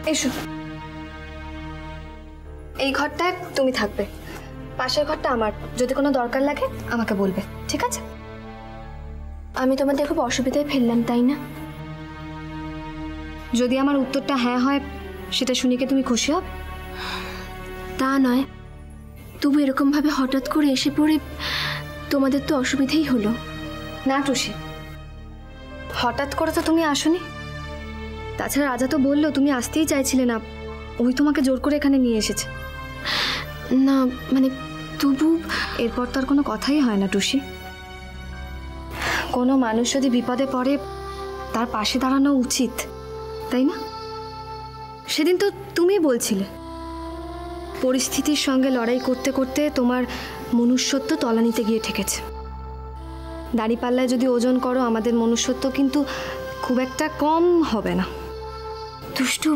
এসো, এই ঘরটায় তুমি থাকবে, পাশের ঘরটা আমার। যদি কোনো দরকার লাগে আমাকে বলবে, ঠিক আছে? আমি তোমাদের খুব অসুবিধায় ফেললাম, তাই না? যদি আমার উত্তরটা হ্যাঁ হয়, সেটা শুনে কি তুমি খুশি হবে? তা নয়, তবু এরকমভাবে হঠাৎ করে এসে পড়ে তোমাদের তো অসুবিধাই হলো না টুসি। হঠাৎ করে তো তুমি আসোনি। তাছাড়া রাজা তো বললো তুমি আসতেই চাইছিলে না, ওই তোমাকে জোর করে এখানে নিয়ে এসেছে। না মানে তবু এরপর তো আর কোনো কথাই হয় না টুসি। কোনো মানুষ যদি বিপদে পড়ে তার পাশে দাঁড়ানো উচিত, তাই না? সেদিন তো তুমি বলছিলে পরিস্থিতির সঙ্গে লড়াই করতে করতে তোমার মনুষ্যত্ব তলানিতে গিয়ে ঠেকেছে। দাঁড়িপাল্লায় যদি ওজন করো, আমাদের মনুষ্যত্ব কিন্তু খুব একটা কম হবে না। দুষ্টু,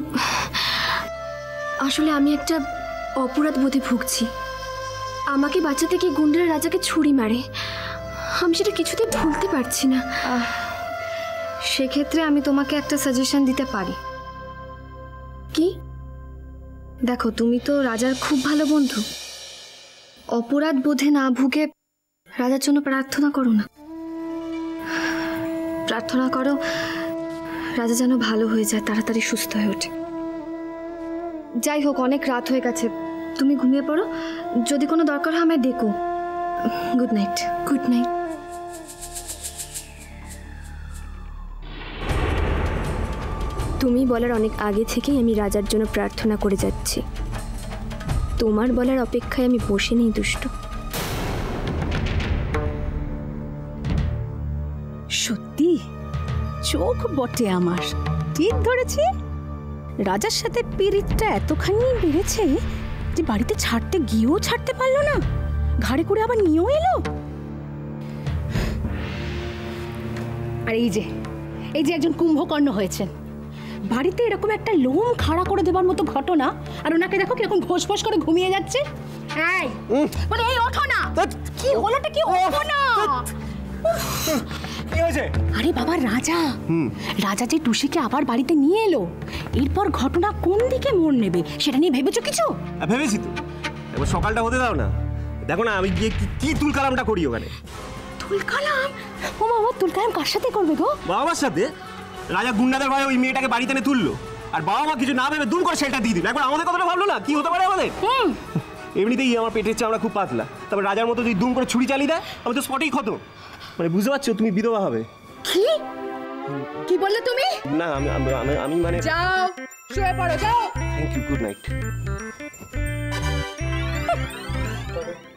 আসলে আমি একটা অপরাধ বোধে ভুগছি। আমাকে বাঁচাতে গিয়ে গুন্ডারা রাজাকে ছুরি মারে, আমি সেটা কিছুতেই ভুলতে পারছি না। সেক্ষেত্রে আমি তোমাকে একটা সাজেশন দিতে পারি। কি? দেখো, তুমি তো রাজার খুব ভালো বন্ধু। অপরাধ বোধে না ভুগে রাজার জন্য প্রার্থনা করো না। প্রার্থনা করো রাজা যেন ভালো হয়ে যায়, তাড়াতাড়ি সুস্থ হয়ে ওঠে। যাই হোক, অনেক রাত হয়ে গেছে, তুমি ঘুমিয়ে পড়ো। যদি কোনো দরকার হয় আমায় ডেকো। Good night. Good night. তুমি বলার অনেক আগে থেকেই আমি রাজার জন্য প্রার্থনা করে যাচ্ছি। তোমার বলার অপেক্ষায় আমি বসে নেই দুষ্ট। সত্যি চোখ বটে আমার, ঠিক ধরেছি। রাজার সাথে পীড়িতটা এতখানি বেড়েছে যে বাড়িতে ছাড়তে গিয়েও ছাড়তে পারলো না, ঘাড়ে করে আবার নিয়েও এলো। আর এই যে একজন কুম্ভকর্ণ হয়েছেন, বাড়িতে এরকম একটা লোম খাড়া করে দেবার মতো ঘটনা, আর ওনাকে দেখো কিরকম ঘোষ ঘোষ করে ঘুমিয়ে যাচ্ছে। বলে এই ওঠো না, কি হলোটা কি? ওঠো না। আরে বাবা, রাজা যে টুসিকে আবার বাড়িতে নিয়ে এলো, এরপর ঘটনা কোন দিকে মোড় নেবে সেটা নিয়ে ভেবেছো কিছু? ভেবেছি তো, এবার সকালটা হতে দাও না। দেখো না আমি গিয়ে কি তুলকালামটা করি ওখানে। তুলকালাম? ও বাবা, তুলকালাম কার সাথে করবে গো? বাবার সাথে। রাজা গুন্ডাদের ভয়ে ওই মেয়েটাকে বাড়িতে এনে তুললো, আর বাবা মা কিছু না ভেবে দুম করে সেটা দিয়ে দিল। একবার আমাদের কথাটা ভাবলো না কি হতে পারে আমাদের? এমনিতেই আমার পেটের চামড়া খুব পাতলা, তবে রাজার মতো যদি দুম করে ছুরি চালিয়ে দেয় আমি তো স্পটেই ক্ষত। মানে বুঝতে পারছো, তুমি বিধবা হবে। কি বললে তুমি? না আমি মানে যাও শুয়ে পড়ো, যাও। Thank you, good night.